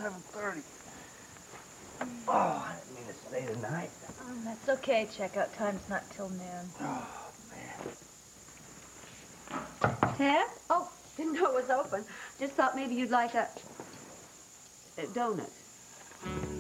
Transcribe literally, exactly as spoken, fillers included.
seven thirty. Oh, I didn't mean to stay tonight. Oh, that's okay. Checkout time's not till noon. Oh, man. Ted? Oh, didn't know it was open. Just thought maybe you'd like a, a donut.